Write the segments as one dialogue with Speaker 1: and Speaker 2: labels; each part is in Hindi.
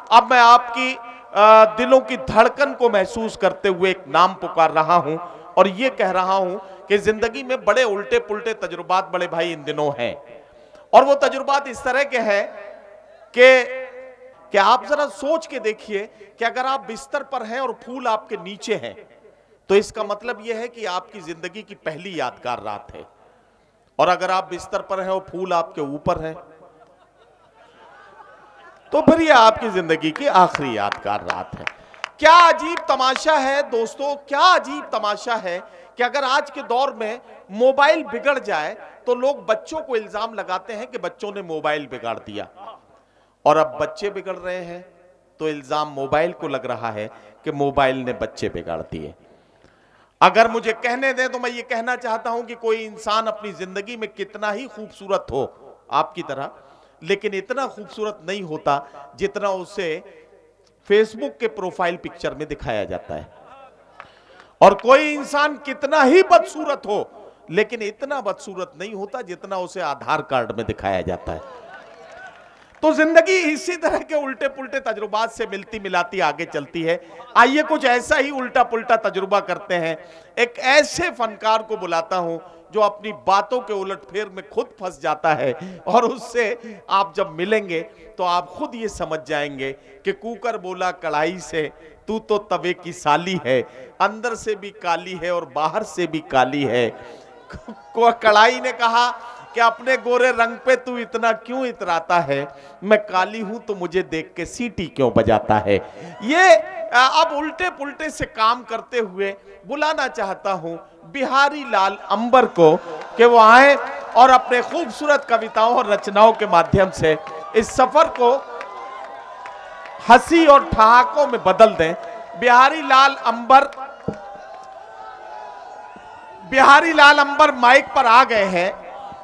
Speaker 1: अब मैं आपकी दिलों की धड़कन को महसूस करते हुए एक नाम पुकार रहा हूं और ये कह रहा हूं कि जिंदगी में बड़े उल्टे पुल्टे तजुर्बात बड़े भाई इन दिनों हैं। और वो तजुर्बात इस तरह के हैं कि आप जरा सोच के देखिए कि अगर आप बिस्तर पर हैं और फूल आपके नीचे हैं तो इसका मतलब यह है कि आपकी जिंदगी की पहली यादगार रात है, और अगर आप बिस्तर पर हैं और फूल आपके ऊपर हैं तो फिर यह आपकी जिंदगी की आखिरी यादगार रात है। क्या अजीब तमाशा है दोस्तों, क्या अजीब तमाशा है कि अगर आज के दौर में मोबाइल बिगड़ जाए तो लोग बच्चों को इल्जाम लगाते हैं कि बच्चों ने मोबाइल बिगाड़ दिया, और अब बच्चे बिगड़ रहे हैं तो इल्जाम मोबाइल को लग रहा है कि मोबाइल ने बच्चे बिगाड़ दिए। अगर मुझे कहने दें तो मैं ये कहना चाहता हूं कि कोई इंसान अपनी जिंदगी में कितना ही खूबसूरत हो आपकी तरह, लेकिन इतना खूबसूरत नहीं होता जितना उसे फेसबुक के प्रोफाइल पिक्चर में दिखाया जाता है, और कोई इंसान कितना ही बदसूरत हो लेकिन इतना बदसूरत नहीं होता जितना उसे आधार कार्ड में दिखाया जाता है। तो जिंदगी इसी तरह के उल्टे पुल्टे तजुर्बात से मिलती मिलाती आगे चलती है। आइए कुछ ऐसा ही उल्टा पुल्टा तजुर्बा करते हैं। एक ऐसे फनकार को बुलाता हूं जो अपनी बातों के उलटफेर में खुद फंस जाता है, और उससे आप जब मिलेंगे तो आप खुद ये समझ जाएंगे कि कुकर बोला कढ़ाई से, तू तो तवे की साली है, अंदर से भी काली है और बाहर से भी काली है। कढ़ाई ने कहा कि अपने गोरे रंग पे तू इतना क्यों इतराता है, मैं काली हूं तो मुझे देख के सीटी क्यों बजाता है। ये अब उल्टे पुल्टे से काम करते हुए बुलाना चाहता हूं बिहारी लाल अंबर को कि वो आए और अपने खूबसूरत कविताओं और रचनाओं के माध्यम से इस सफर को हंसी और ठहाकों में बदल दें। बिहारी लाल अंबर माइक पर आ गए हैं।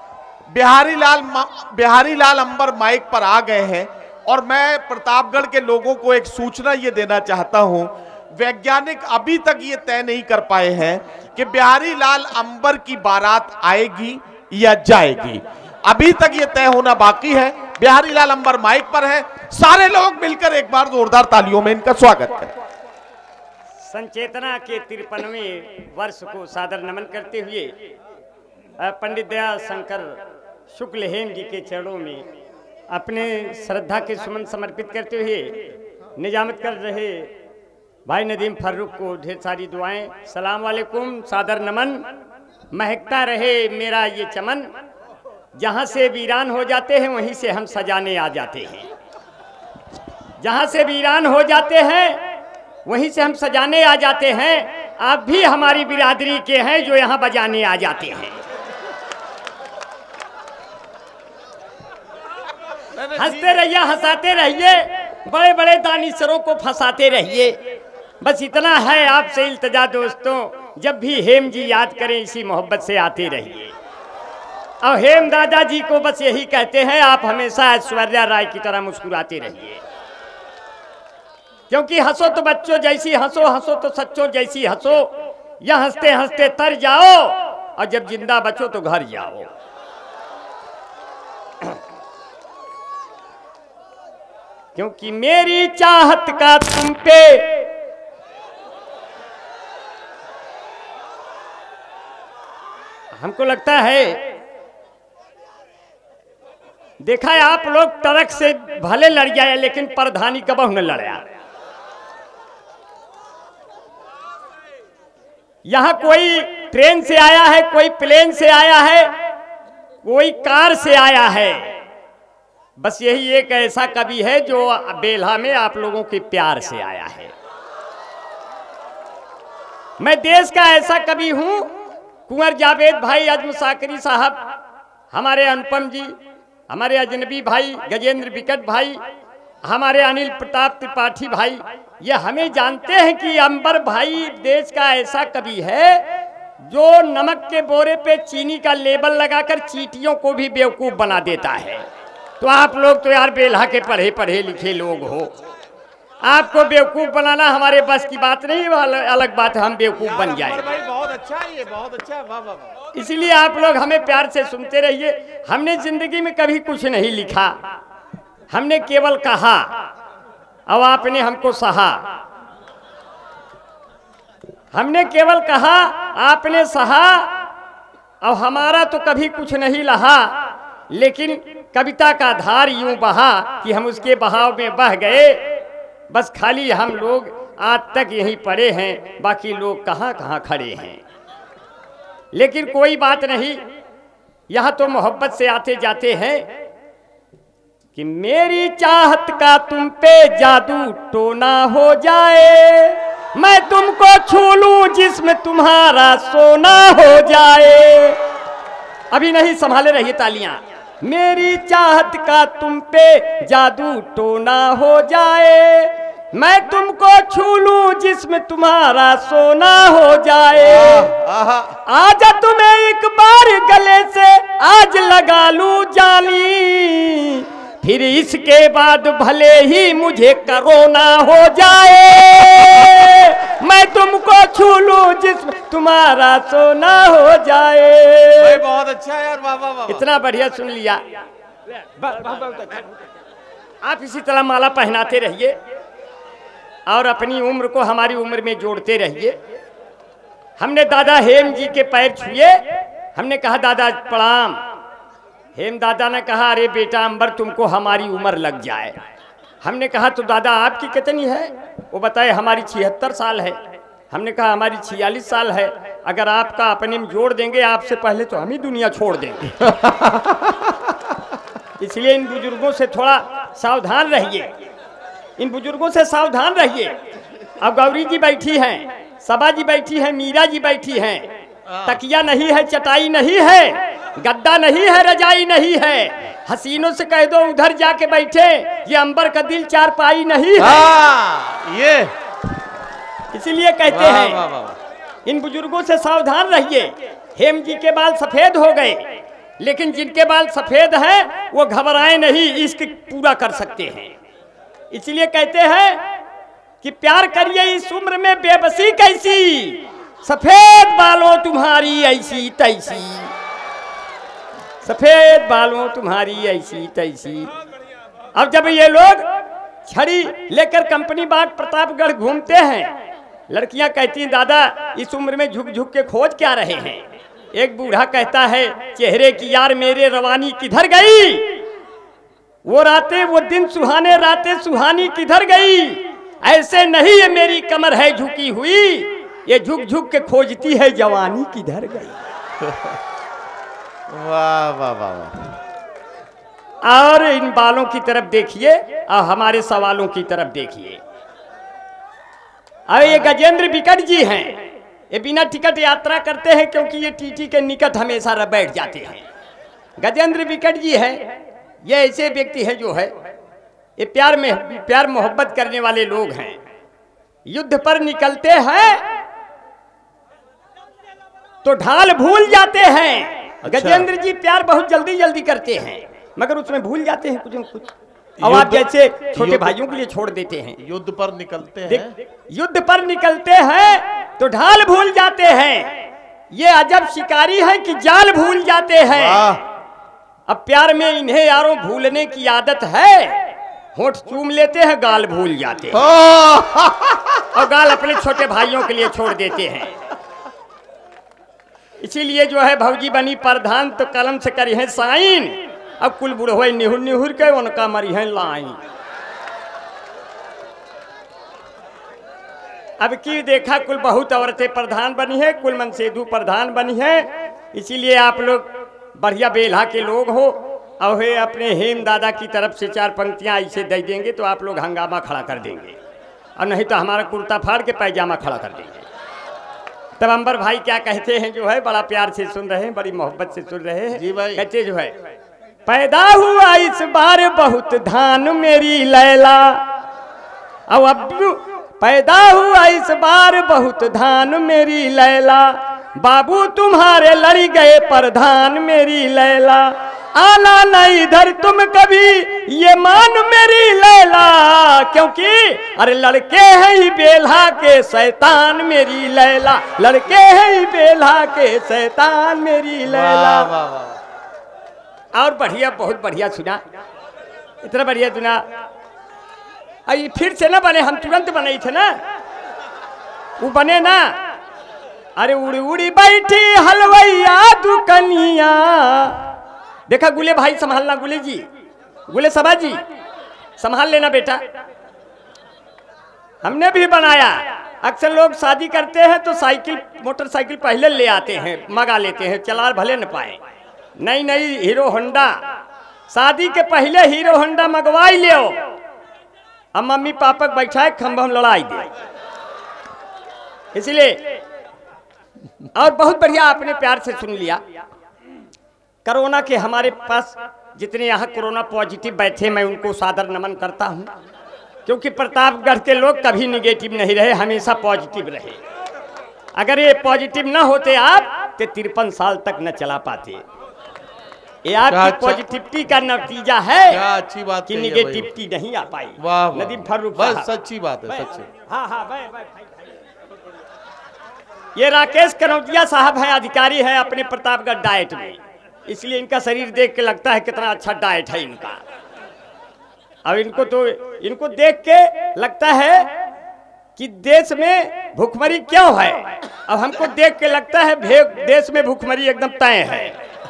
Speaker 1: बिहारी लाल अंबर माइक पर आ गए हैं, और मैं प्रतापगढ़ के लोगों को एक सूचना ये देना चाहता हूं। वैज्ञानिक अभी तक ये तय नहीं कर पाए हैं कि बिहारी लाल अंबर की बारात आएगी या जाएगी। अभी तक ये तय होना बाकी है। बिहारी लाल अंबर माइक पर है, सारे लोग मिलकर एक बार जोरदार तालियों में इनका स्वागत करें।
Speaker 2: संचेतना के 53वें वर्ष को सादर नमन करते हुए पंडित दया शंकर शुक्ल हेम जी के चरणों में अपने श्रद्धा के सुमन समर्पित करते हुए निजामत कर रहे भाई नदीम फर्रुख को ढेर सारी दुआएं। सलाम वालेकुम, सादर नमन। महकता रहे मेरा ये चमन, जहाँ से वीरान हो जाते हैं वहीं से हम सजाने आ जाते हैं। जहाँ से वीरान हो जाते हैं वहीं से हम सजाने आ जाते हैं। आप भी हमारी बिरादरी के हैं जो यहाँ बजाने आ जाते हैं। हंसते रहिए, हंसाते रहिए, बड़े बड़े दानिशरों को फंसाते रहिए। बस इतना है आपसे इल्तिजा दोस्तों, जब भी हेम जी याद करें इसी मोहब्बत से आते रहिए। और हेम दादाजी को बस यही कहते हैं, आप हमेशा ऐश्वर्या राय की तरह मुस्कुराते रहिए, क्योंकि हंसो तो बच्चों जैसी हंसो, हंसो तो सच्चों जैसी हंसो। या हंसते हंसते तर जाओ और जब जिंदा बचो तो घर जाओ। क्योंकि मेरी चाहत का तुम पे हमको लगता है, देखा है आप लोग ट्रक से भले लड़ जाए लेकिन प्रधानी कबहू न लड़ा। यहां कोई ट्रेन से आया है, कोई प्लेन से आया है, कोई कार से आया है। बस यही एक ऐसा कवि है जो बेल्हा में आप लोगों के प्यार से आया है। मैं देश का ऐसा कवि हूं, कुंवर जावेद भाई अजम साकरी साहब, हमारे अनुपम जी, हमारे अजनबी भाई गजेंद्र विकट भाई, हमारे अनिल प्रताप त्रिपाठी भाई, ये हमें जानते हैं कि अंबर भाई देश का ऐसा कवि है जो नमक के बोरे पे चीनी का लेबल लगाकर चींटियों को भी बेवकूफ बना देता है। तो आप लोग तो यार बेल्हा के पढ़े पढ़े लिखे लोग हो, आपको बेवकूफ बनाना हमारे बस की बात नहीं। अलग बात है हम बेवकूफ बन जाए।
Speaker 1: बहुत अच्छा है, ये बहुत अच्छा है, वाह वाह वाह।
Speaker 2: इसलिए आप लोग हमें प्यार से सुनते रहिए। हमने जिंदगी में कभी कुछ नहीं लिखा, हमने केवल कहा अब आपने हमको सहा, हमने केवल कहा, आपने सहा। अब हमारा तो कभी कुछ नहीं रहा, लेकिन कविता का धार यूं बहा कि हम उसके बहाव में बह गए। बस खाली हम लोग आज तक यहीं पड़े हैं, बाकी लोग कहाँ कहाँ खड़े हैं। लेकिन कोई बात नहीं, यहाँ तो मोहब्बत से आते जाते हैं कि मेरी चाहत का तुम पे जादू टोना हो जाए, मैं तुमको छू लूं जिसमें तुम्हारा सोना हो जाए। अभी नहीं, संभाले रहिए तालियां। मेरी चाहत का तुम पे जादू टोना हो जाए, मैं तुमको छू लूं जिसमें तुम्हारा सोना हो जाए। आजा तुम्हें एक बार गले से आज लगा लूं जाली, फिर इसके बाद भले ही मुझे कोरोना हो जाए, मैं तुमको छू लूं जिसमें तुम्हारा सोना हो जाए।
Speaker 1: बहुत अच्छा यार, वाह वाह वाह।
Speaker 2: इतना बढ़िया सुन लिया। आप इसी तरह माला पहनाते रहिए और अपनी उम्र को हमारी उम्र में जोड़ते रहिए। हमने दादा हेम जी के पैर छुए, हमने कहा दादा प्रणाम। हेम दादा ने कहा अरे बेटा अंबर तुमको हमारी उम्र लग जाए। हमने कहा तो दादा आपकी कितनी है? वो बताए हमारी 76 साल है। हमने कहा हमारी 46 साल है। अगर आपका अपने में जोड़ देंगे आपसे पहले तो हम ही दुनिया छोड़ देंगे। इसलिए इन बुजुर्गों से थोड़ा सावधान रहिए, इन बुजुर्गों से सावधान रहिए। अब गौरी जी बैठी हैं, सबा जी बैठी हैं, मीरा जी बैठी हैं। तकिया नहीं है, चटाई नहीं है, गद्दा नहीं है, रजाई नहीं है। हसीनों से कह दो उधर जाके बैठे, ये अंबर का दिल चारपाई नहीं है।
Speaker 1: ये
Speaker 2: इसीलिए कहते हैं इन बुजुर्गों से सावधान रहिए। हेम जी के बाल सफेद हो गए, लेकिन जिनके बाल सफेद हैं वो घबराए नहीं, इश्क पूरा कर सकते हैं। इसलिए कहते हैं कि प्यार करिए इस उम्र में बेबसी कैसी, सफेद बालों तुम्हारी ऐसी तैसी, सफेद बालों तुम्हारी ऐसी तैसी। अब जब ये लोग छड़ी लेकर कंपनी बाग प्रतापगढ़ घूमते हैं, लड़कियां कहती हैं दादा इस उम्र में झुक झुक के खोज क्या रहे हैं। एक बूढ़ा कहता है चेहरे की यार मेरे रवानी किधर गई, वो रातें वो दिन सुहाने रातें सुहानी किधर गई। ऐसे नहीं ये मेरी कमर है झुकी हुई, ये झुक झुक के खोजती है जवानी किधर गई।
Speaker 1: वाह वाह वाह वाह।
Speaker 2: और इन बालों की तरफ देखिए और हमारे सवालों की तरफ देखिए। अब ये गजेंद्र विकट जी हैं, ये बिना टिकट यात्रा करते हैं क्योंकि ये टीटी के निकट हमेशा बैठ जाते हैं। गजेंद्र विकट जी हैं, ये ऐसे व्यक्ति है जो है ये प्यार मोहब्बत करने वाले लोग हैं। युद्ध पर निकलते हैं तो ढाल भूल जाते हैं। अच्छा। गजेंद्र जी प्यार बहुत जल्दी जल्दी करते हैं मगर उसमें भूल जाते हैं कुछ न कुछ। अब आप जैसे छोटे भाइयों के लिए छोड़ देते हैं।
Speaker 1: युद्ध पर निकलते हैं,
Speaker 2: युद्ध पर निकलते हैं तो ढाल भूल जाते हैं। ये अजब शिकारी है कि जाल भूल जाते हैं। अब प्यार में इन्हें यारों भूलने की आदत है, होंठ चूम लेते हैं गाल भूल जाते हैं और गाल अपने छोटे भाइयों के लिए छोड़ देते हैं। इसीलिए जो है भौजी बनी प्रधान तो कलम से करी है साइन, अब कुल बुढ़ो निहुर निहुर के उनका मरी है लाइन। अब की देखा कुल बहुत औरतें प्रधान बनी है, कुल मनसेधु प्रधान बनी है। इसीलिए आप लोग बढ़िया बेल्हा के लोग हो और अपने हेम दादा की तरफ से 4 पंक्तियां ऐसे दे देंगे तो आप लोग हंगामा खड़ा कर देंगे, और नहीं तो हमारा कुर्ता फाड़ के पैजामा खड़ा कर देंगे। तब अंबर भाई क्या कहते हैं जो है बड़ा प्यार से सुन रहे हैं, बड़ी मोहब्बत से सुन रहे हैं।
Speaker 1: जी भाई।
Speaker 2: कहते जो है पैदा हुआ इस बार बहुत धान मेरी लैला, अब पैदा हुआ इस बार बहुत धान मेरी लैला, बाबू तुम्हारे लड़ गए प्रधान मेरी लैला, आना नहीं इधर तुम कभी ये मान मेरी लैला, क्योंकि अरे लड़के हैं ही बेल्हा के शैतान मेरी लैला, लड़के हैं ही बेल्हा के शैतान मेरी लैला।
Speaker 1: वाह वाह वाह।
Speaker 2: और बढ़िया बहुत बढ़िया सुना, इतना बढ़िया सुना। अरे फिर से ना बने, हम तुरंत बने थे ना, वो बने ना। अरे उड़ी उड़ी बैठी हलवैया दुकनिया। देखा गुले भाई संभालना, गुले जी, गुले सभा जी संभाल लेना बेटा। हमने भी बनाया। अक्सर लोग शादी करते हैं तो साइकिल मोटरसाइकिल पहले ले आते हैं, मंगा लेते हैं, चला भले न पाए। नई नई हीरो होंडा, शादी के पहले हीरो होंडा मंगवाई ले। अब मम्मी पापा बैठाए खंभा हम लड़ाई दे, इसलिए। और बहुत बढ़िया आपने प्यार से सुन लिया। कोरोना के हमारे पास जितने यहाँ कोरोना पॉजिटिव बैठे, मैं उनको सादर नमन करता हूँ, क्योंकि प्रतापगढ़ के लोग कभी निगेटिव नहीं रहे, हमेशा पॉजिटिव रहे। अगर ये पॉजिटिव ना होते आप तो 53 साल तक न चला पाते। ये आपकी पॉजिटिविटी का नतीजा है।
Speaker 1: क्या अच्छी बात
Speaker 2: कि निगेटिविटी नहीं आ पाई।
Speaker 1: वाह
Speaker 2: नदीम फारूक,
Speaker 1: बस सच्ची बात है, सच्ची।
Speaker 2: हाँ हाँ भाई। ये राकेश कनौजिया साहब हैं, अधिकारी हैं अपने प्रतापगढ़ डाइट में, इसलिए इनका शरीर देख के लगता है कितना अच्छा डाइट है इनका। अब इनको देख के लगता है कि देश में भूखमरी क्यों है। अब हमको देख के लगता है देश में भूखमरी एकदम तय है।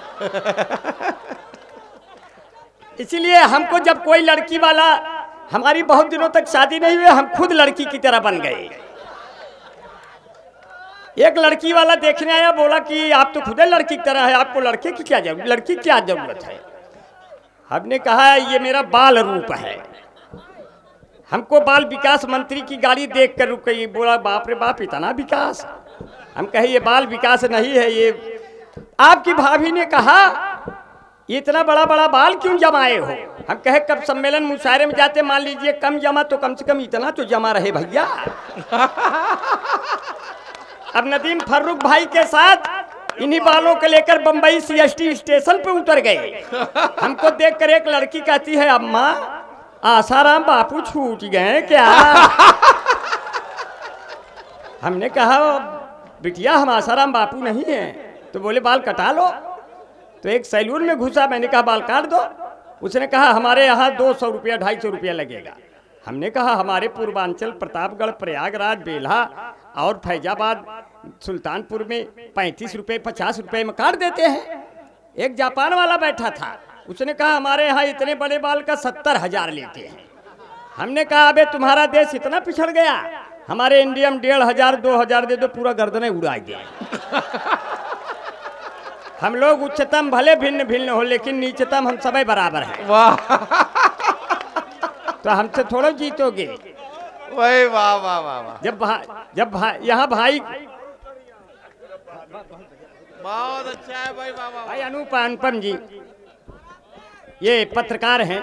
Speaker 2: इसीलिए हमको जब कोई लड़की वाला, हमारी बहुत दिनों तक शादी नहीं हुई, हम खुद लड़की की तरह बन गए। एक लड़की वाला देखने आया, बोला कि आप तो खुद लड़की की तरह है, आपको लड़के की क्या जरूरत, लड़की की क्या जरूरत है। हमने कहा ये मेरा बाल रूप है। हमको बाल विकास मंत्री की गाड़ी देखकर रुक गई, बोला बाप रे बाप इतना विकास। हम कहे ये बाल विकास नहीं है, ये आपकी भाभी ने कहा ये इतना बड़ा बड़ा बाल क्यों जमाए हो। हम कहे कब सम्मेलन मुशायरे में जाते मान लीजिए कम जमा तो कम से कम इतना तो जमा रहे भैया। अब नदीम फारूक भाई के साथ इन्हीं बालों को लेकर बंबई सीएसटी स्टेशन पे उतर गए। हमको देखकर एक लड़की कहती है अम्मा आसाराम बापू छूट गए क्या। हमने कहा बिटिया हम आसाराम बापू नहीं हैं। तो बोले बाल कटा लो। तो एक सैलून में घुसा, मैंने कहा बाल काट दो। उसने कहा हमारे यहाँ 200 रुपया 250 रुपया लगेगा। हमने कहा हमारे पूर्वांचल प्रतापगढ़, प्रयागराज, बेल्हा और फैजाबाद, सुल्तानपुर में 35 रुपये 50 रुपये में काट देते हैं। एक जापान वाला बैठा था, उसने कहा हमारे यहाँ इतने बड़े बाल का 70,000 लेते हैं। हमने कहा अबे तुम्हारा देश इतना पिछड़ गया, हमारे इंडिया में 1,500 2,000 दे दो, पूरा गर्दनें उड़ा दे। हम लोग उच्चतम भले भिन्न भिन्न हो, लेकिन नीचतम हम सभी बराबर हैं।
Speaker 1: वाह
Speaker 2: तो हमसे थोड़ा जीतोगे।
Speaker 1: वाह वाह वाह वाह।
Speaker 2: जब यहाँ भाई
Speaker 1: बहुत अच्छा है भाई। वाह वाह
Speaker 2: भाई अनुपम जी ये पत्रकार हैं,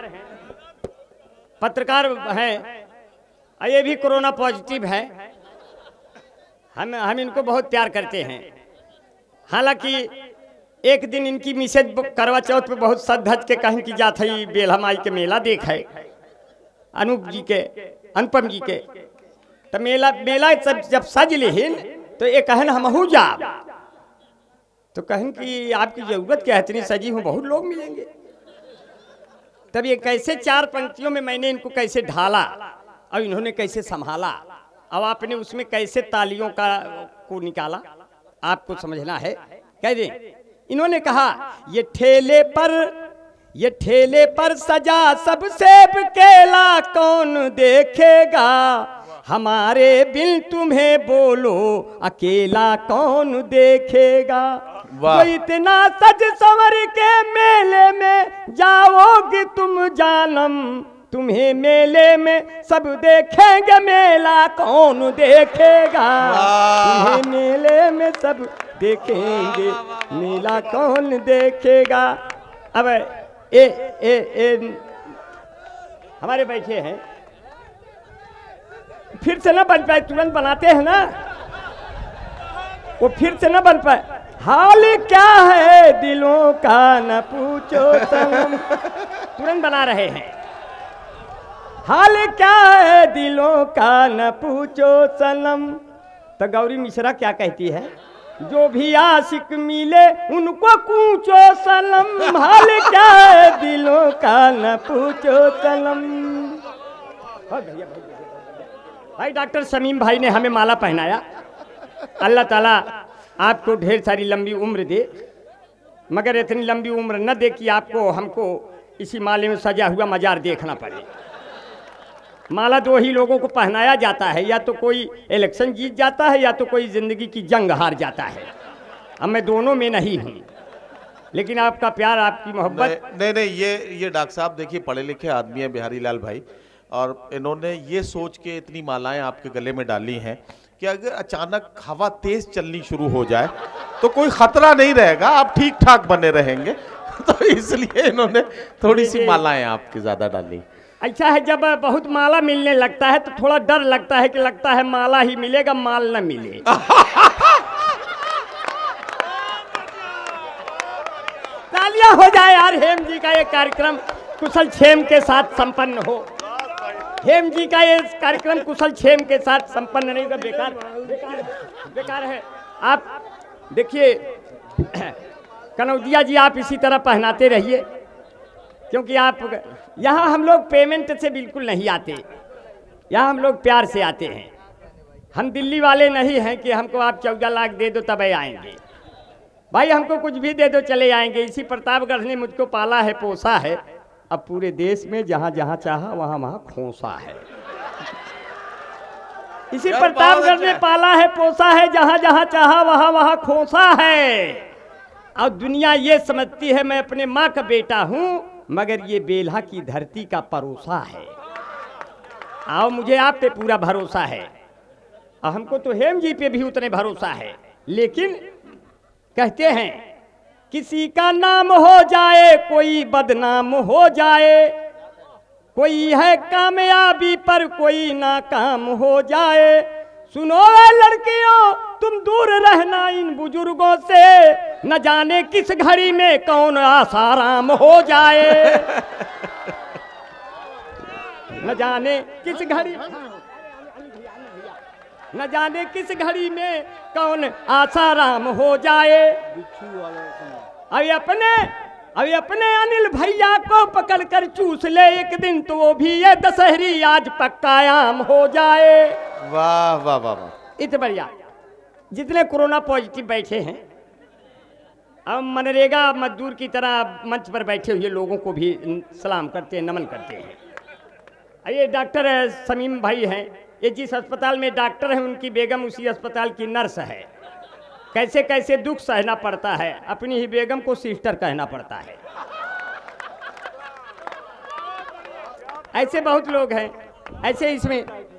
Speaker 2: ये भी कोरोना पॉजिटिव है। हम इनको बहुत प्यार करते हैं। हालांकि एक दिन इनकी मिसेज करवा चौथ पे बहुत सज धज के कहीं की जात है बेल्हा माई के मेला देख है अनुपम जी के। तो मेला सब जब सज लेहिन तो ये कहन हमहू जा। तो कहन कि आपकी जरूरत क्या है, इतनी सजी हूँ बहुत लोग मिलेंगे। तब ये कैसे 4 पंक्तियों में मैंने इनको कैसे ढाला और इन्होंने कैसे संभाला, अब आपने उसमें कैसे तालियों को निकाला, आपको समझना है। कह दे इन्होंने कहा ये ठेले पर सजा सब सेब केला कौन देखेगा, हमारे बिन तुम्हें बोलो अकेला कौन देखेगा। वो इतना सज संवर के मेले में जाओगे तुम जानम, तुम्हें मेले में सब देखेंगे मेला कौन देखेगा। तुम्हें मेले में सब देखेंगे मेला कौन देखेगा। अब हमारे बैठे हैं, फिर से ना बन पाए, तुरंत बनाते हैं ना, वो फिर से ना बन पाए। हाल क्या है दिलों का न पूछो सनम, तुरंत बना रहे हैं। हाल क्या है दिलों का न पूछो सनम। तो गौरी मिश्रा क्या कहती है, जो भी आशिक मिले उनको पूछो सनम, हाल क्या है दिलों का न पूछो सनम। भाई डॉक्टर शमीम भाई ने हमें माला पहनाया। अल्लाह ताला आपको ढेर सारी लंबी उम्र दे, मगर इतनी लंबी उम्र न दे कि आपको हमको इसी माले में सजा हुआ मजार देखना पड़े। माला दो ही लोगों को पहनाया जाता है, या तो कोई इलेक्शन जीत जाता है या तो कोई ज़िंदगी की जंग हार जाता है। अब मैं दोनों में नहीं हूँ, लेकिन आपका प्यार, आपकी मोहब्बत।
Speaker 1: नहीं, ये डॉक्टर साहब देखिए पढ़े लिखे आदमी है बिहारी लाल भाई, और इन्होंने ये सोच के इतनी मालाएं आपके गले में डाली हैं कि अगर अचानक हवा तेज चलनी शुरू हो जाए तो कोई खतरा नहीं रहेगा, आप ठीक ठाक बने रहेंगे। तो इसलिए इन्होंने थोड़ी सी मालाएं आपकी ज्यादा डाली।
Speaker 2: अच्छा है, जब बहुत माला मिलने लगता है तो थोड़ा डर लगता है कि लगता है माला ही मिलेगा, माल न मिले। तालियां हो जाए यार, हेम जी का ये कार्यक्रम कुशल क्षेम के साथ संपन्न हो। हेम जी का ये कार्यक्रम कुशल क्षेम के साथ संपन्न नहीं तो बेकार है। आप देखिए कनौजिया जी, आप इसी तरह पहनाते रहिए, क्योंकि आप यहाँ हम लोग पेमेंट से बिल्कुल नहीं आते, यहाँ हम लोग प्यार से आते हैं। हम दिल्ली वाले नहीं हैं कि हमको आप 14 लाख दे दो तब आएंगे। भाई हमको कुछ भी दे दो चले आएंगे। इसी प्रतापगढ़ ने मुझको पाला है, पोसा है, अब पूरे देश में जहाँ जहाँ चाहा वहाँ वहाँ खोसा है। इसी प्रतापगढ़ ने पाला है, पोसा है, जहाँ जहाँ चाहा वहाँ वहाँ खोसा है। और दुनिया ये समझती है मैं अपने माँ का बेटा हूँ, मगर ये बेल्हा की धरती का परोसा है। आओ, मुझे आप पे पूरा भरोसा है, और हमको तो हेम जी पे भी उतने भरोसा है। लेकिन कहते हैं किसी का नाम हो जाए कोई बदनाम हो जाए, कोई है कामयाबी पर कोई नाकाम हो जाए। सुनो वे लड़कियों, तुम दूर रहना इन बुजुर्गों से, न जाने किस घड़ी में कौन आसाराम हो जाए। न जाने किस घड़ी, न जाने किस घड़ी में कौन आसाराम हो जाए। अभी अपने अनिल भैया को पकड़ कर चूस ले एक दिन, तो वो भी ये दशहरी आज पक्का आम हो जाए।
Speaker 1: वाह वाह वाह वाह,
Speaker 2: इतने बढ़िया। जितने कोरोना पॉजिटिव बैठे हैं, अब मनरेगा मजदूर की तरह मंच पर बैठे हुए लोगों को भी सलाम करते हैं, नमन करते हैं। ये डॉक्टर शमीम भाई हैं, ये जिस अस्पताल में डॉक्टर हैं उनकी बेगम उसी अस्पताल की नर्स है। कैसे कैसे दुख सहना पड़ता है, अपनी ही बेगम को सिस्टर कहना पड़ता है। ऐसे बहुत लोग हैं, ऐसे इसमें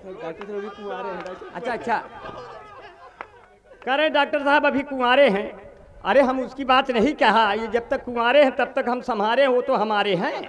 Speaker 2: अच्छा कह रहे डॉक्टर साहब अभी कुंवारे हैं। अरे हम उसकी बात नहीं कहा, ये जब तक कुंवारे हैं तब तक हम संभारे, वो तो हमारे हैं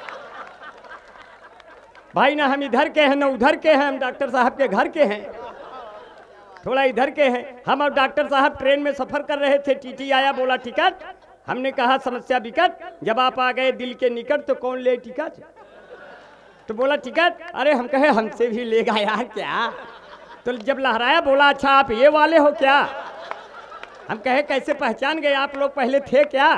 Speaker 2: भाई। ना हम इधर के हैं ना उधर के हैं, हम डॉक्टर साहब के घर के हैं, थोड़ा इधर के हैं। हम और डॉक्टर साहब ट्रेन में सफ़र कर रहे थे, टीटी आया, बोला टिकट। हमने कहा समस्या विकट, जब आप आ गए दिल के निकट तो कौन ले टिकट, तो बोला टिकट। अरे हम कहे हमसे भी लेगा यार क्या, तो जब लहराया बोला अच्छा आप ये वाले हो क्या। हम कहे कैसे पहचान गए, आप लोग पहले थे क्या।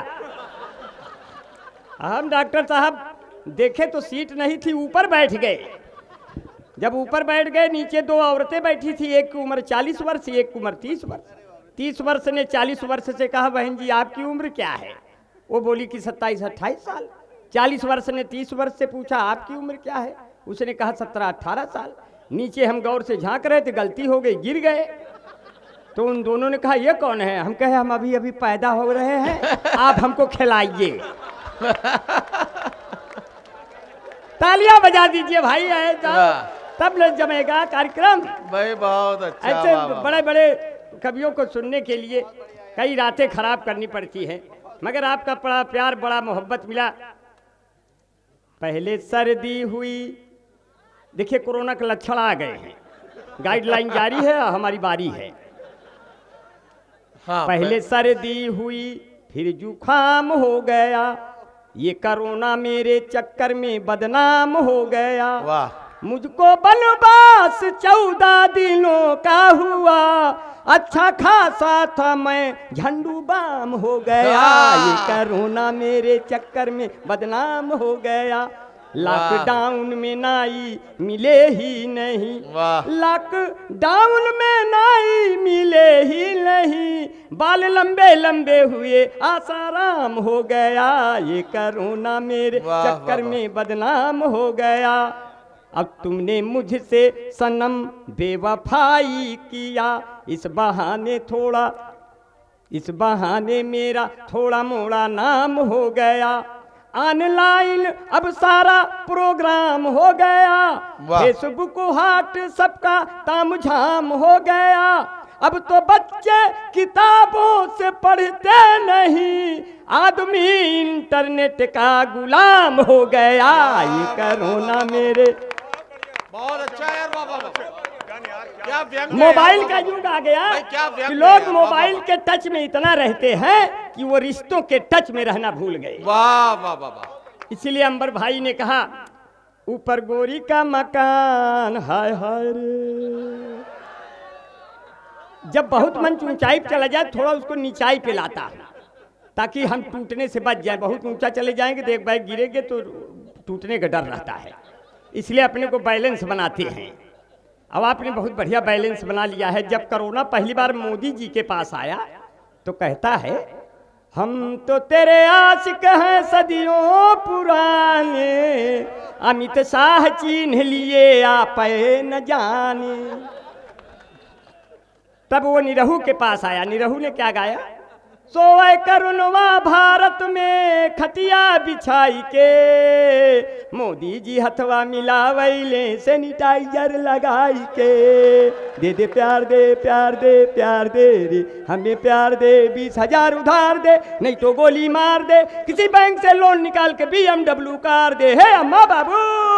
Speaker 2: हम डॉक्टर साहब देखे तो सीट नहीं थी, ऊपर बैठ गए। जब ऊपर बैठ गए, नीचे दो औरतें बैठी थी, एक की उम्र 40 वर्ष, एक की उम्र 30 वर्ष। 30 वर्ष ने 40 वर्ष से कहा बहन जी आपकी उम्र क्या है, वो बोली कि 27-28 साल। 40 वर्ष ने 30 वर्ष से पूछा आपकी उम्र क्या है, उसने कहा 17-18 साल। नीचे हम गौर से झांक रहे थे, गलती हो गई, गिर गए। तो उन दोनों ने कहा ये कौन है, हम कहे हम अभी अभी पैदा हो रहे हैं, आप हमको खिलाइए। तालियां बजा दीजिए भाई, तब लोग जमेगा कार्यक्रम।
Speaker 1: भाई बहुत अच्छा।
Speaker 2: ऐसे बड़े बड़े कवियों को सुनने के लिए कई रातें खराब करनी पड़ती हैं, मगर आपका बड़ा प्यार, बड़ा मोहब्बत मिला। पहले सर्दी हुई, देखिए कोरोना के लक्षण आ गए हैं, गाइडलाइन जारी है, हमारी बारी है। हाँ, पहले सर्दी हुई फिर जुखाम हो गया, ये कोरोना मेरे चक्कर में बदनाम हो गया।
Speaker 1: वाह।
Speaker 2: मुझको बनवास 14 दिनों का हुआ, अच्छा खासा था मैं झंडू बाम हो गया, ये कोरोना मेरे चक्कर में बदनाम हो गया। लॉकडाउन में नाई मिले ही नहीं,
Speaker 1: वाह
Speaker 2: लॉकडाउन में नाई मिले ही नहीं, बाल लंबे लंबे हुए आसाराम हो गया, ये कोरोना मेरे चक्कर में बदनाम हो गया। अब तुमने मुझसे सनम बेवफाई किया, इस बहाने मेरा थोड़ा मोड़ा नाम हो गया, ऑनलाइन अब सारा प्रोग्राम हो गया, फेसबुक हाट सबका तामझाम हो गया, अब तो बच्चे किताबों से पढ़ते नहीं, आदमी इंटरनेट का गुलाम हो गया, ये कोरोना मेरे।
Speaker 1: बहुत अच्छा यार, बाबा क्या व्यंग
Speaker 2: मोबाइल का युग आ गया कि लोग मोबाइल के टच में इतना रहते हैं कि वो रिश्तों के टच में रहना भूल गए।
Speaker 1: वाह वाह वाह वाह।
Speaker 2: इसलिए अंबर भाई ने कहा ऊपर गोरी का मकान हाय हाय रे, जब बहुत मंच ऊंचाई पे चला जाए थोड़ा उसको नीचाई पे लाता ताकि हम टूटने से बच जाए। बहुत ऊंचा चले जाएंगे तो एक बार गिरेंगे तो टूटने का डर रहता है, इसलिए अपने को बैलेंस बनाते हैं। अब आपने बहुत बढ़िया बैलेंस बना लिया है। जब कोरोना पहली बार मोदी जी के पास आया तो कहता है हम तो तेरे आशिक हैं सदियों पुराने, अमित शाह चिन्ह लिए आप न जाने। तब वो निरहू के पास आया, निरहू ने क्या गाया, सोए करुणवा भारत में खटिया बिछाई के, मोदी जी हथवा मिलावैले सैनिटाइजर लगाई के, दे दे प्यार दे प्यार दे प्यार दे रे हमें प्यार दे, 20,000 उधार दे नहीं तो गोली मार दे, किसी बैंक से लोन निकाल के BMW कार दे। हे अम्मा बाबू,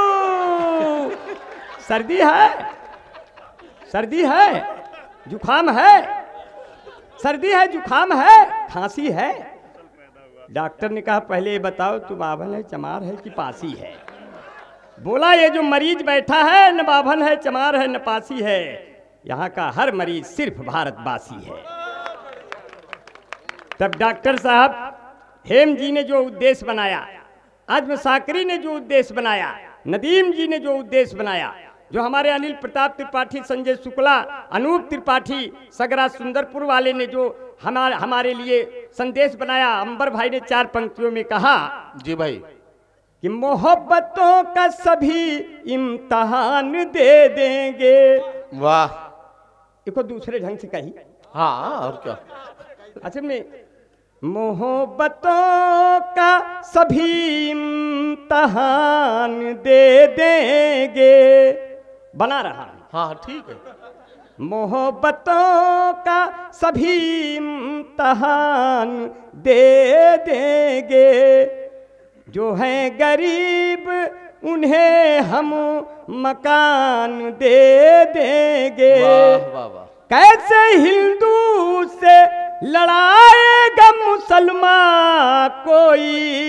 Speaker 2: सर्दी है, सर्दी है, जुखाम है, सर्दी है, जुखाम है, खांसी है। डॉक्टर ने कहा पहले ये बताओ तुम बाभन है, चमार है कि पासी है। बोला ये जो मरीज बैठा है न बाभन है, चमार है, न पासी है, यहाँ का हर मरीज सिर्फ भारतवासी है। तब डॉक्टर साहब हेम जी ने जो उद्देश्य बनाया, आजम साकरी ने जो उद्देश्य बनाया, नदीम जी ने जो उद्देश्य बनाया, जो हमारे अनिल प्रताप त्रिपाठी, संजय शुक्ला, अनूप त्रिपाठी, सगरा सुंदरपुर वाले ने जो हमारे लिए संदेश बनाया, अंबर भाई ने 4 पंक्तियों में कहा
Speaker 1: जी भाई
Speaker 2: कि मोहब्बतों का सभी इम्तहान दे देंगे।
Speaker 1: वाह,
Speaker 2: देखो दूसरे ढंग से कही।
Speaker 1: हाँ और क्या,
Speaker 2: अच्छा में मोहब्बतों का सभी इम्तहान दे देंगे, बना रहा।
Speaker 1: हाँ ठीक है।
Speaker 2: मोहब्बतों का सभी इम्तहान दे देंगे, जो हैं गरीब उन्हें हम मकान दे देंगे।
Speaker 1: वाह वाह वाह।
Speaker 2: कैसे हिंदू से लड़ाएगा मुसलमान कोई,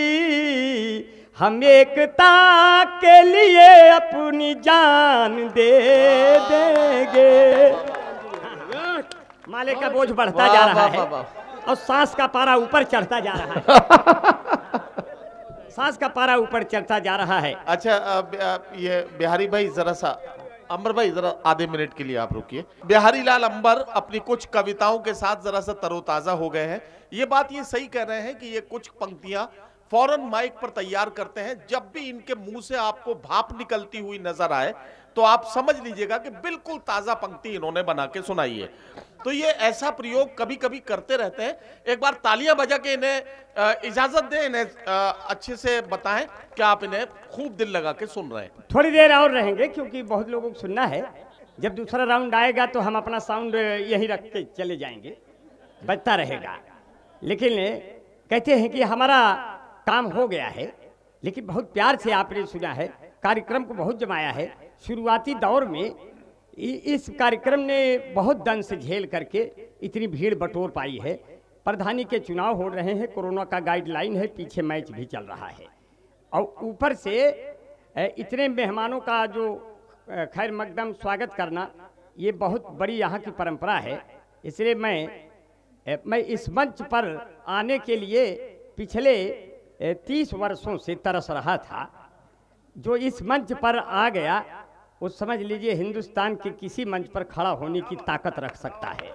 Speaker 2: हम एकता के लिए अपनी जान दे देंगे। माले का बोझ बढ़ता जा रहा है और सांस का पारा ऊपर चढ़ता जा रहा है, सांस का पारा ऊपर चढ़ता जा रहा है।
Speaker 1: अच्छा ये बिहारी भाई जरा सा, अंबर भाई जरा आधे मिनट के लिए आप रुकिए। बिहारी लाल अंबर अपनी कुछ कविताओं के साथ जरा सा तरोताजा हो गए हैं। ये बात ये सही कह रहे हैं कि ये कुछ पंक्तियां फौरन माइक पर तैयार करते हैं, जब भी इनके मुंह से आपको भाप निकलती हुई नजर आए तो आप समझ लीजिएगा कि बिल्कुल ताजा पंक्ति इन्होंने बना के सुनाई है। तो ये ऐसा प्रयोग कभी कभी करते रहते हैं। एक बार तालियां बजा के इन्हें इजाजत दें, इन्हें अच्छे से बताएं कि आप इन्हें खूब दिल लगा के सुन रहे हैं।
Speaker 2: थोड़ी देर और रहेंगे क्योंकि बहुत लोगों को सुनना है। जब दूसरा राउंड आएगा तो हम अपना साउंड यही रख के चले जाएंगे, बजता रहेगा। लेकिन कहते हैं कि हमारा काम हो गया है, लेकिन बहुत प्यार से आपने सुना है, कार्यक्रम को बहुत जमाया है। शुरुआती दौर में इस कार्यक्रम ने बहुत दंश झेल करके इतनी भीड़ बटोर पाई है। प्रधानी के चुनाव हो रहे हैं, कोरोना का गाइडलाइन है, पीछे मैच भी चल रहा है और ऊपर से इतने मेहमानों का जो खैर मकदम स्वागत करना, ये बहुत बड़ी यहाँ की परंपरा है। इसलिए मैं इस मंच पर आने के लिए पिछले 30 वर्षों से तरस रहा था। जो इस मंच पर आ गया वो समझ लीजिए हिंदुस्तान के किसी मंच पर खड़ा होने की ताकत रख सकता है।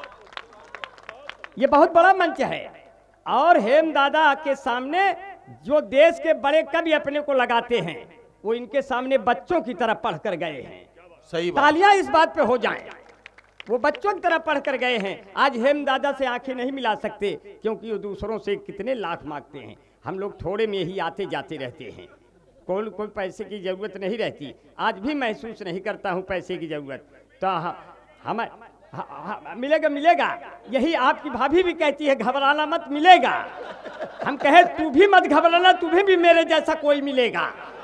Speaker 2: ये बहुत बड़ा मंच है और हेम दादा के सामने जो देश के बड़े कवि अपने को लगाते हैं वो इनके सामने बच्चों की तरह पढ़ कर गए हैं।
Speaker 1: सही बात।
Speaker 2: तालियां इस बात पे हो जाएं, वो बच्चों की तरह पढ़ कर गए हैं। आज हेम दादा से आंखें नहीं मिला सकते क्योंकि वो दूसरों से कितने लाख मांगते हैं। हम लोग थोड़े में ही आते जाते रहते हैं, कोई पैसे की जरूरत नहीं रहती। आज भी महसूस नहीं करता हूँ पैसे की जरूरत। तो हमें मिलेगा मिलेगा, यही आपकी भाभी भी कहती है घबराना मत, मिलेगा। हम कहे तू भी मत घबराना, तुम्हें भी मेरे जैसा कोई मिलेगा।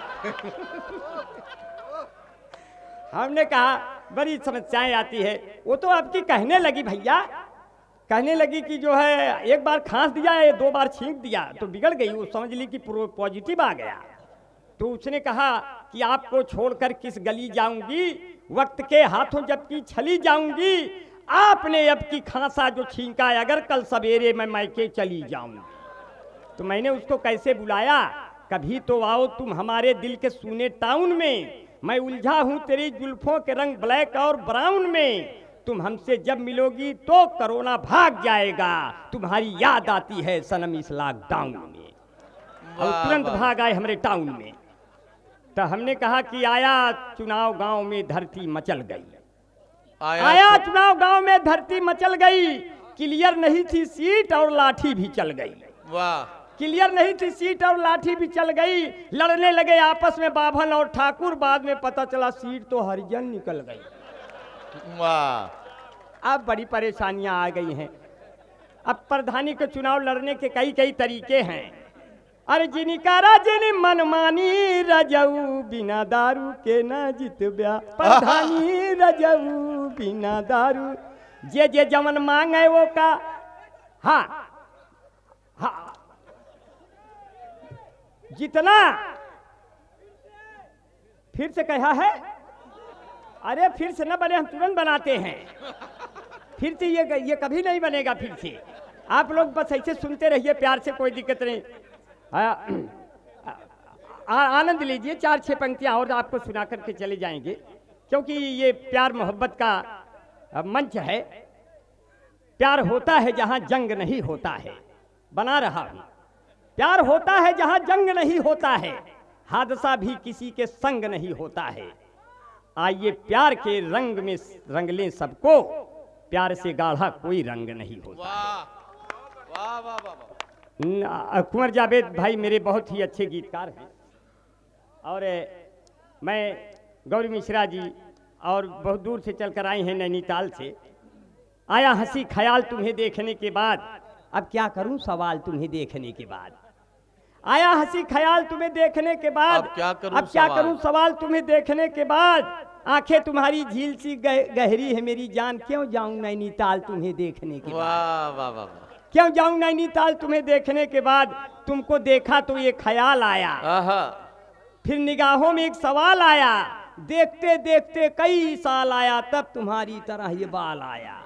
Speaker 2: हमने कहा बड़ी समस्याएं आती है। वो तो आपकी कहने लगी भैया, कहने लगी कि जो है एक बार खांस दिया है, 2 बार छींक दिया तो बिगड़ गई। वो समझ ली कि पॉजिटिव आ गया। तो उसने कहा कि आपको छोड़कर किस गली जाऊंगी, वक्त के हाथों जबकि छली जाऊंगी। आपने अब की खांसा जो छींका, अगर कल सवेरे मैं मायके चली जाऊंगी। तो मैंने उसको कैसे बुलाया, कभी तो आओ तुम हमारे दिल के सूने टाउन में। मैं उलझा हूं तेरी जुल्फों के रंग ब्लैक और ब्राउन में। तुम हमसे जब मिलोगी तो कोरोना भाग जाएगा। तुम्हारी याद आती है सनम इस लॉकडाउन में। और तुरंत भाग आए हमारे टाउन में। तो हमने कहा कि आया चुनाव गांव में धरती मचल गई। आया चुनाव गांव में धरती मचल गई। क्लियर नहीं थी सीट और लाठी भी चल गई।
Speaker 1: वाह।
Speaker 2: क्लियर नहीं थी सीट और लाठी भी चल गई। लड़ने लगे आपस में बाभन और ठाकुर। बाद में पता चला सीट तो हरिजन निकल गई।
Speaker 1: वाह।
Speaker 2: अब बड़ी परेशानियां आ गई हैं। अब प्रधानी के चुनाव लड़ने के कई तरीके हैं। अरे जिनिकारा जिनी मनमानी रजऊ, बिना दारू के न जितब्या। प्रधानी रजऊ बिना दारू, जे जमन मांगे वो का। हाँ हाँ, जितना फिर से कहा है। अरे फिर से न बने, हम तुरंत बनाते हैं। फिर से ये कभी नहीं बनेगा। फिर से आप लोग बस ऐसे सुनते रहिए प्यार से, कोई दिक्कत नहीं। आनंद लीजिए। 4-6 पंक्तियां और आपको सुना करके चले जाएंगे क्योंकि ये प्यार मोहब्बत का मंच है। प्यार होता है जहां जंग नहीं होता है, बना रहा हूं। प्यार होता है जहां जंग नहीं होता है, हादसा भी किसी के संग नहीं होता है। आइए प्यार के रंग में रंग लें सबको, प्यार से गाढ़ा कोई रंग नहीं होता।
Speaker 1: वाह वाह वाह वाह।
Speaker 2: कुंवर जावेद भाई मेरे बहुत ही अच्छे गीतकार हैं और मैं गौरी मिश्रा जी और बहुत दूर से चलकर आए हैं नैनीताल से। आया हंसी ख्याल तुम्हें देखने के बाद, अब क्या करूं सवाल तुम्हें देखने के बाद। आया हंसी ख्याल तुम्हें देखने के बाद, अब क्या करूं सवाल तुम्हें देखने के बाद। आंखें तुम्हारी झील सी गहरी है मेरी जान, क्यों जाऊं नैनीताल तुम्हें देखने के बाद।
Speaker 1: वाह वाह वाह।
Speaker 2: क्यों जाऊं नैनीताल तुम्हें देखने के बाद। तुमको देखा तो ये ख्याल आया, फिर निगाहों में एक सवाल आया। देखते देखते कई साल आया, तब तुम्हारी तरह ये बाल आया।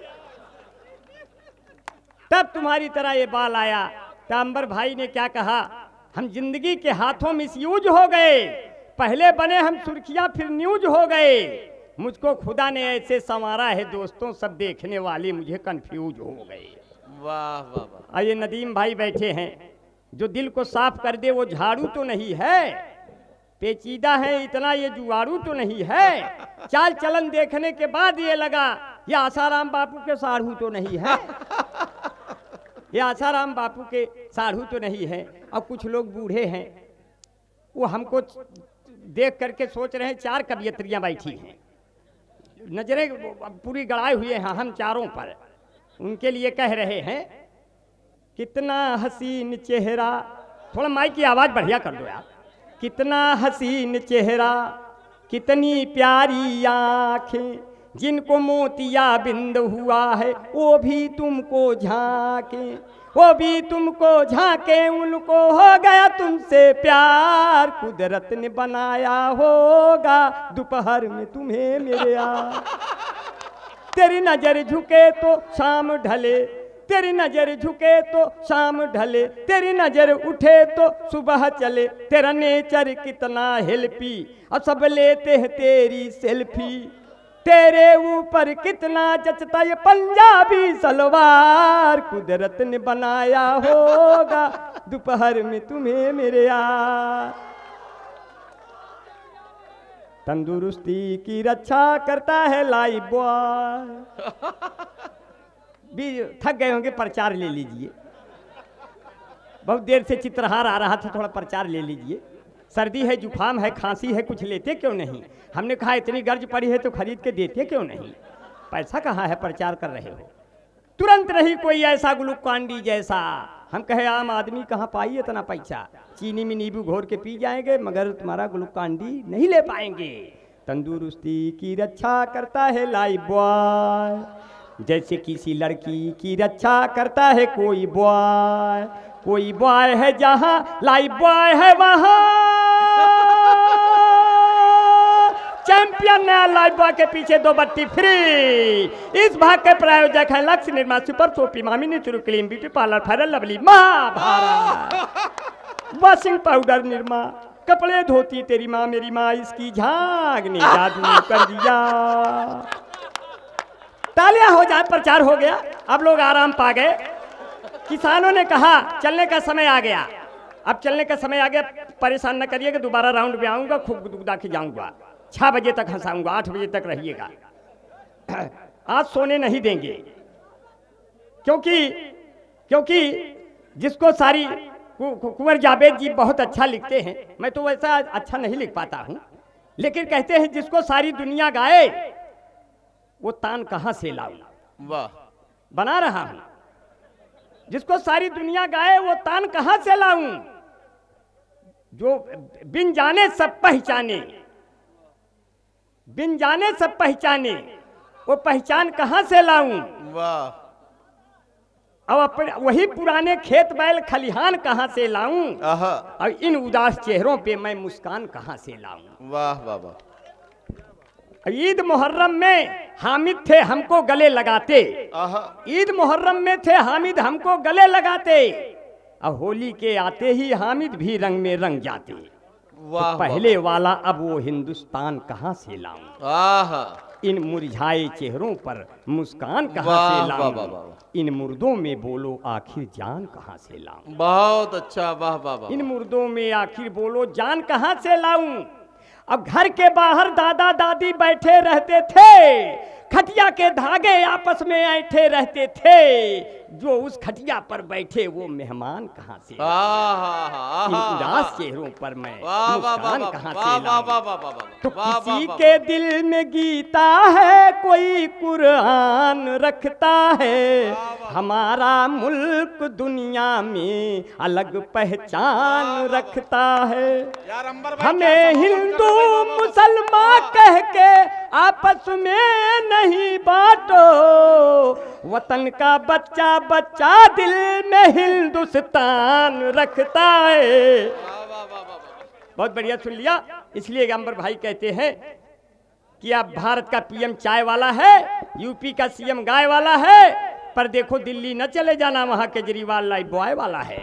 Speaker 2: तब तुम्हारी तरह ये बाल आया। तांबर भाई ने क्या कहा, हम जिंदगी के हाथों मिसयूज हो गए। पहले बने हम सुर्खियां फिर न्यूज हो गए। मुझको खुदा ने ऐसे संवारा है दोस्तों, सब देखने वाले मुझे कंफ्यूज हो गए।
Speaker 1: वाह वाह वाह।
Speaker 2: आइए नदीम भाई बैठे हैं। जो दिल को साफ कर दे वो झाड़ू तो नहीं है, पेचीदा है इतना ये जुआड़ू तो नहीं है। चाल चलन देखने के बाद ये लगा ये आसाराम बापू के साढ़ू तो नहीं है। ये आसाराम बापू के साढ़ू तो नहीं है। और कुछ लोग बूढ़े हैं, वो हमको देख करके सोच रहे हैं 4 कवियत्रियां बैठी हैं, नजरें पूरी गड़ाए हुए हैं हम चारों पर। उनके लिए कह रहे हैं, कितना हसीन चेहरा, थोड़ा माइक की आवाज बढ़िया कर दो यार। कितना हसीन चेहरा, कितनी प्यारी आंखें, जिनको मोतिया बिंद हुआ है वो भी तुमको झांके, वो भी तुमको झांके। उनको हो गया तुमसे प्यार, कुदरत ने बनाया होगा दोपहर में तुम्हें मेरे यार। तेरी नजर झुके तो शाम ढले, तेरी नजर झुके तो शाम ढले, तेरी नजर उठे तो सुबह चले, तेरा नेचर कितना हेल्पी और सब लेते हैं तेरी सेल्फी, तेरे ऊपर कितना जचता ये पंजाबी सलवार, कुदरत ने बनाया होगा दोपहर में तुम्हें मेरे यार। तंदुरुस्ती की रक्षा करता है लाइफ बॉय। भी थक गए होंगे, प्रचार ले लीजिए, बहुत देर से चित्रहार आ रहा था, थोड़ा प्रचार ले लीजिए। सर्दी है, जुकाम है, खांसी है, कुछ लेते क्यों नहीं? हमने कहा इतनी गर्ज पड़ी है तो खरीद के देते क्यों नहीं? पैसा कहाँ है, प्रचार कर रहे हो। तुरंत नहीं कोई ऐसा ग्लूकान-डी जैसा, हम कहे आम आदमी कहाँ पाई इतना पैसा, चीनी में नींबू घोर के पी जाएंगे मगर तुम्हारा ग्लूकान-डी नहीं ले पाएंगे। तंदुरुस्ती की रक्षा करता है लाइफ बॉय, जैसे किसी लड़की की रक्षा करता है कोई बॉय। कोई बॉय है जहां लाइफ बॉय है वहां, चैंपियन नया लाइफ बॉय के पीछे 2 बत्ती फ्री। इस भाग के प्रायोजक है लक्ष्य निर्मा सुपर सोपी मामी natural clean beauty parlour Fair Lovely Mahabharat, washing powder Nirma, कपड़े धोती तेरी माँ मेरी माँ, इसकी झाग ने जादू कर दिया। तालियां हो जाए, प्रचार हो गया, अब लोग आराम पा गए। किसानों ने कहा चलने का समय आ गया, अब चलने का समय आ गया, परेशान न करिएगा, दोबारा राउंड में आऊंगा, खूब गुदगुदा के जाऊंगा, 6 बजे तक हंसाऊंगा, 8 बजे तक रहिएगा। आज सोने नहीं देंगे, क्योंकि जिसको सारी कुंवर जावेद जी बहुत अच्छा लिखते हैं, मैं तो वैसा अच्छा नहीं लिख पाता हूं, लेकिन कहते हैं जिसको सारी दुनिया गाए वो तान कहां से लाऊं।
Speaker 1: वाह,
Speaker 2: बना रहा हूं, जिसको सारी दुनिया गाए वो तान कहां से लाऊं, जो बिन जाने सब पहचाने, बिन जाने सब पहचाने, वो पहचान कहां से लाऊं।
Speaker 1: वाह,
Speaker 2: अब अपने वही पुराने खेत बैल खलिहान कहां से लाऊं, और इन उदास चेहरों पे मैं मुस्कान कहां से लाऊं।
Speaker 1: वाह वाह वाह।
Speaker 2: ईद मुहर्रम में हामिद थे हमको गले लगाते, ईद मुहर्रम में थे हामिद हमको गले लगाते, अब होली के आते ही हामिद भी रंग में रंग जाते।
Speaker 1: वाह,
Speaker 2: तो पहले वाला अब वो हिंदुस्तान कहां से लाऊं, इन मुरझाए चेहरों पर मुस्कान कहां से लाऊं, इन मुर्दों में बोलो आखिर जान कहां से लाऊं।
Speaker 1: बहुत अच्छा, वाह वाह वाह।
Speaker 2: इन मुर्दों में आखिर बोलो जान कहां से लाऊं। अब घर के बाहर दादा दादी बैठे रहते थे, खटिया के धागे आपस में ऐंठे रहते थे, जो उस खटिया पर बैठे वो मेहमान कहां से, इन उदास चेहरों पर मैं मुस्कान कहां से लाऊं। तो किसी के दिल में गीता है, कोई कुरान रखता है, हमारा मुल्क दुनिया में अलग पहचान रखता है। हमें हिंदू मुसलमान कह के आपस में नहीं बांटो, वतन का बच्चा बच्चा दिल में हिंदुस्तान रखता है। बहुत बढ़िया सुन लिया। इसलिए अंबर भाई कहते हैं कि अब भारत का पीएम चाय वाला है, यूपी का सीएम गाय वाला है, पर देखो दिल्ली न चले जाना, वहां केजरीवाल लाइफ बॉय वाला है।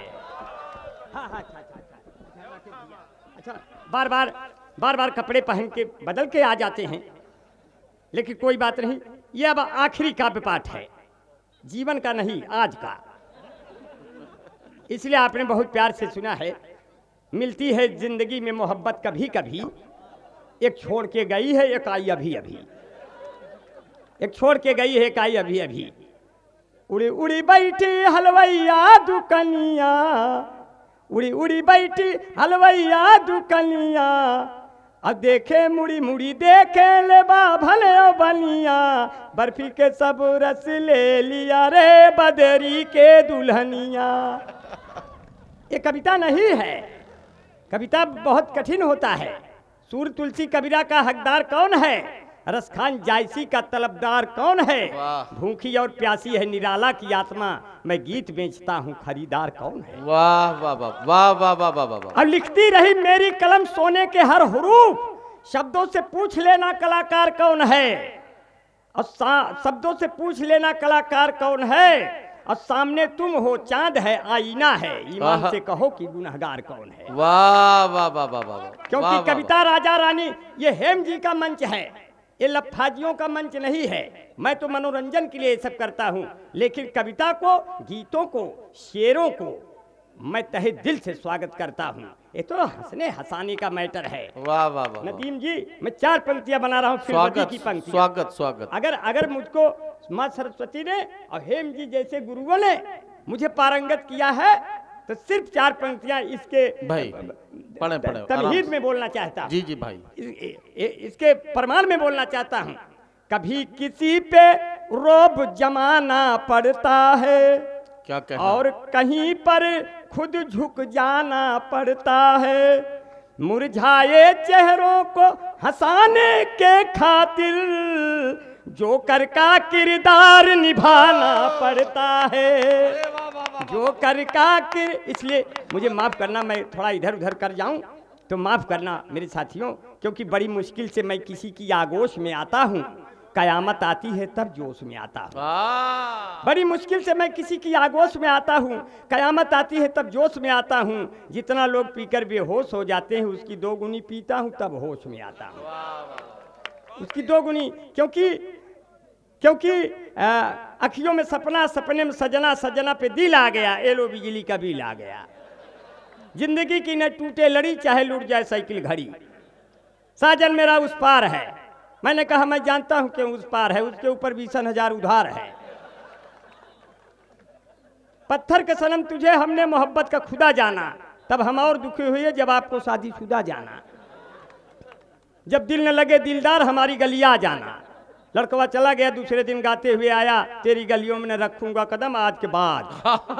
Speaker 2: अच्छा, बार बार कपड़े पहन के बदल के आ जाते हैं, लेकिन कोई बात नहीं, यह अब आखिरी काव्य पाठ है, जीवन का नहीं आज का, इसलिए आपने बहुत प्यार से सुना है। मिलती है जिंदगी में मोहब्बत कभी कभी, एक छोड़ के गई है एक आई अभी अभी, एक छोड़ के गई है एक आई अभी अभी। उड़ी उड़ी बैठी हलवैया दुकनिया, उड़ी उड़ी बैठी हलवैया दुकनिया, अब देखे मुड़ी मुड़ी देखे ले भले बनिया, बर्फी के सब रस ले लिया रे बदरी के दुल्हनिया। ये कविता नहीं है, कविता बहुत कठिन होता है। सूर तुलसी कबीरा का हकदार कौन है, रसखान जायसी का तलबदार कौन है, भूखी और प्यासी है निराला की आत्मा, मैं गीत बेचता हूँ खरीदार कौन है।
Speaker 1: वाह वाह वाह वाह वाह वाह वाह वाह।
Speaker 2: अब लिखती रही मेरी कलम सोने के हर हुरूफ, शब्दों से पूछ लेना कलाकार कौन है, और शब्दों से पूछ लेना कलाकार कौन है, और सामने तुम हो, चांद है आईना है, ईमान से कहो कि गुनहगार कौन है।
Speaker 1: वाह वाह वाह वाह वाह।
Speaker 2: क्योंकि कविता राजा रानी ये हेम जी का मंच है, ये लफाजियों का मंच नहीं है। मैं तो मनोरंजन के लिए ये सब करता हूँ, लेकिन कविता को, गीतों को, शेरों को मैं तहे दिल से स्वागत करता हूँ। ये तो हंसने हंसाने का मैटर है।
Speaker 1: वाह वाह वाह।
Speaker 2: नदीम जी, मैं 4 पंक्तियां बना रहा हूँ,
Speaker 1: स्वागत
Speaker 2: की पंक्ति।
Speaker 1: स्वागत स्वागत।
Speaker 2: अगर मुझको माँ सरस्वती ने और हेम जी जैसे गुरुओं ने मुझे पारंगत किया है तो सिर्फ 4 पंक्तियां इसके
Speaker 1: भाई पढ़े
Speaker 2: तमहीद में बोलना चाहता हूँ।
Speaker 1: जी जी भाई,
Speaker 2: इसके प्रमाण में बोलना चाहता हूँ। कभी किसी पे रोब जमाना पड़ता है,
Speaker 1: क्या कहना?
Speaker 2: और कहीं पर खुद झुक जाना पड़ता है। मुरझाए चेहरों को हंसाने के खातिर जोकर का किरदार निभाना पड़ता है। जोकर का इसलिए मुझे माफ करना, मैं थोड़ा इधर उधर कर जाऊं तो माफ करना मेरे साथियों, क्योंकि बड़ी मुश्किल से मैं किसी की आगोश में आता हूं। कयामत आती है तब जोश में आता हूँ। बड़ी मुश्किल से मैं किसी की आगोश में आता हूँ, कयामत आती है तब जोश में आता हूँ। जितना लोग पीकर बेहोश हो जाते हैं उसकी 2 गुनी पीता हूँ तब होश में आता हूँ। उसकी 2 गुनी, क्योंकि अखियों में सपना, सपने में सजना, सजना पे दिल आ गया, एलो बिजली का बिल आ गया। जिंदगी की न टूटे लड़ी, चाहे लूट जाए साइकिल घड़ी। साजन मेरा उस पार है। मैंने कहा मैं जानता हूं क्यों उस पार है, उसके ऊपर 20,000 उधार है। पत्थर के सनम तुझे हमने मोहब्बत का खुदा जाना, तब हम और दुखी हुए जब आपको शादीशुदा जाना। जब दिल न लगे दिलदार हमारी गलियां जाना। लड़कवा चला गया, दूसरे दिन गाते हुए आया, तेरी गलियों में न रखूंगा कदम आज के बाद।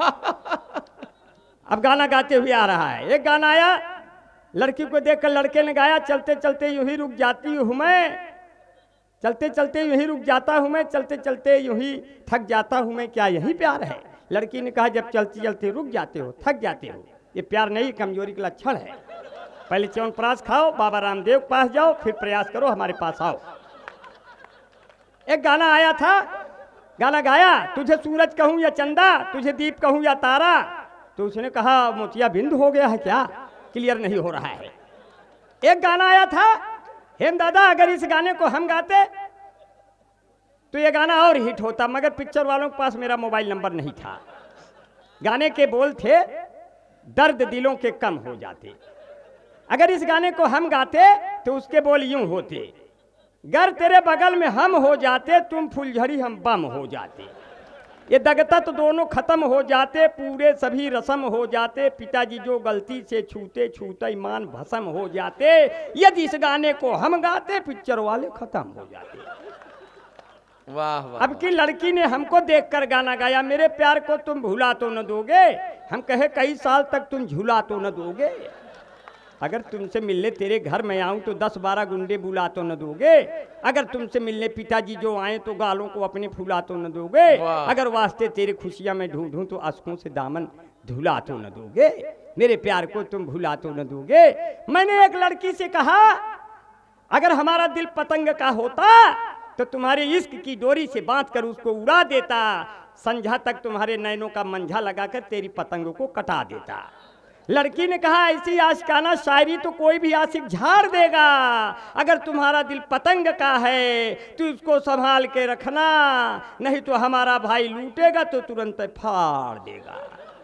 Speaker 2: अब गाना गाते हुए आ रहा है। एक गाना आया, लड़की को देखकर लड़के ने गाया, चलते चलते यूं ही रुक जाती हूँ मैं, चलते चलते यूं ही रुक जाता हूँ मैं, चलते चलते यूं ही थक जाता हूँ मैं, क्या यही प्यार है? लड़की ने कहा जब चलते चलते रुक जाते हो, थक जाते हो, ये प्यार नहीं, कमजोरी का लक्षण है। पहले च्यवनप्राश खाओ, बाबा रामदेव के पास जाओ, फिर प्रयास करो हमारे पास आओ। एक गाना आया था, गाना गाया, तुझे सूरज कहूँ या चंदा, तुझे दीप कहूँ या तारा, तो उसने कहा मोतिया बिंद हो गया है क्या, क्लियर नहीं हो रहा है। एक गाना आया था, हेम दादा अगर इस गाने को हम गाते तो ये गाना और हिट होता, मगर पिक्चर वालों के पास मेरा मोबाइल नंबर नहीं था। गाने के बोल थे, दर्द दिलों के कम हो जाते। अगर इस गाने को हम गाते तो उसके बोल यूं होते, गर तेरे बगल में हम हो जाते, तुम फुलझड़ी हम बम हो जाते। ये दगता तो दोनों खत्म हो जाते, पूरे सभी रस्म हो जाते, पिताजी जो गलती से छूते छूते ईमान भस्म हो जाते। यदि इस गाने को हम गाते पिक्चर वाले खत्म हो जाते।
Speaker 1: वाह वाह।
Speaker 2: अब की लड़की ने हमको देखकर गाना गाया, मेरे प्यार को तुम भुला तो न दोगे, हम कहे कई साल तक तुम झूला तो न दोगे। अगर तुमसे मिलने तेरे घर में आऊं तो 10-12 गुंडे बुला तो न दोगे। अगर तुमसे मिलने पिताजी जो आए तो गालों को अपने फुला तो न दोगे। अगर वास्ते तेरे खुशियां में ढूंढूं तो आंसुओं से दामन धुला तो न दोगे। मेरे प्यार को तुम भुला तो न दोगे। मैंने एक लड़की से कहा अगर हमारा दिल पतंग का होता तो तुम्हारे इश्क की डोरी से बांध कर उसको उड़ा देता, संझा तक तुम्हारे नैनों का मंझा लगाकर तेरी पतंग को कटा देता। लड़की ने कहा ऐसी आशिकाना शायरी तो कोई भी आशिक झाड़ देगा। अगर तुम्हारा दिल पतंग का है तो उसको संभाल के रखना, नहीं तो हमारा भाई लूटेगा तो तुरंत फाड़ देगा।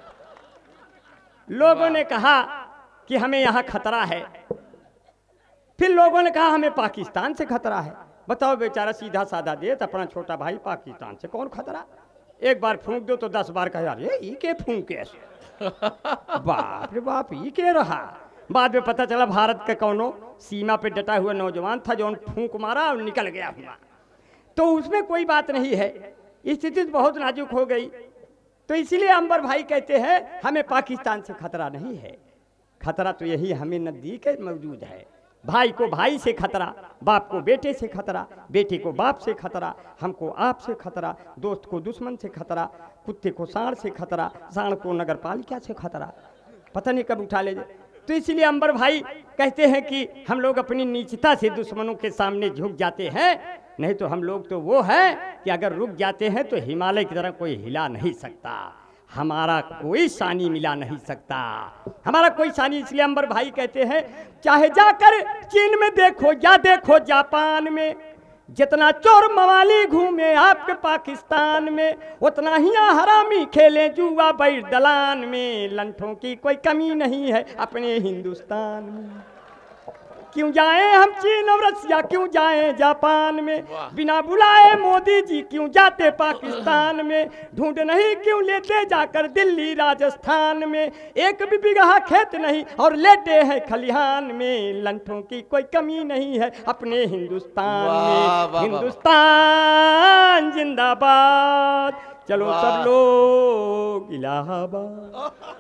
Speaker 2: लोगों ने कहा कि हमें यहाँ खतरा है, फिर लोगों ने कहा हमें पाकिस्तान से खतरा है। बताओ बेचारा सीधा साधा देत अपना छोटा भाई, पाकिस्तान से कौन खतरा? एक बार फूंक दो तो 10 बार कहा यार ये के फूंक ऐसे बाप रे बाप ये के रहा। बाद में पता चला भारत के कौनो सीमा पे डटा हुआ नौजवान था जो फूंक मारा और निकल गया हुआ। तो उसमें कोई बात नहीं है, स्थिति बहुत नाजुक हो गई। तो इसीलिए अंबर भाई कहते हैं हमें पाकिस्तान से खतरा नहीं है, खतरा तो यही हमें नजदीक मौजूद है। भाई को भाई से खतरा, बाप को बेटे से खतरा, बेटे को बाप से खतरा, हमको आप से खतरा, दोस्त को दुश्मन से खतरा, कुत्ते को सांड से खतरा, सांड को नगर पालिका से खतरा, पता नहीं कब उठा ले जाए। तो इसलिए अंबर भाई कहते हैं कि हम लोग अपनी नीचता से दुश्मनों के सामने झुक जाते हैं, नहीं तो हम लोग तो वो है कि अगर रुक जाते हैं तो हिमालय की तरह कोई हिला नहीं सकता, हमारा कोई सानी मिला नहीं सकता, हमारा कोई सानी। इसलिए अंबर भाई कहते हैं चाहे जाकर चीन में देखो या देखो जापान में, जितना चोर मवाली घूमे आपके पाकिस्तान में, उतना ही हरामी खेले जुआ बैठ दलान में, लंठों की कोई कमी नहीं है अपने हिंदुस्तान में। क्यों जाएं हम चीन और रसिया, क्यों जाएं जापान में, बिना बुलाए मोदी जी क्यों जाते पाकिस्तान में, ढूंढ नहीं क्यों लेते जाकर दिल्ली राजस्थान में, एक भी बिगहा खेत नहीं और लेते हैं खलिहान में, लंठों की कोई कमी नहीं है अपने हिंदुस्तान में। हिंदुस्तान जिंदाबाद, चलो सब लोग इलाहाबाद।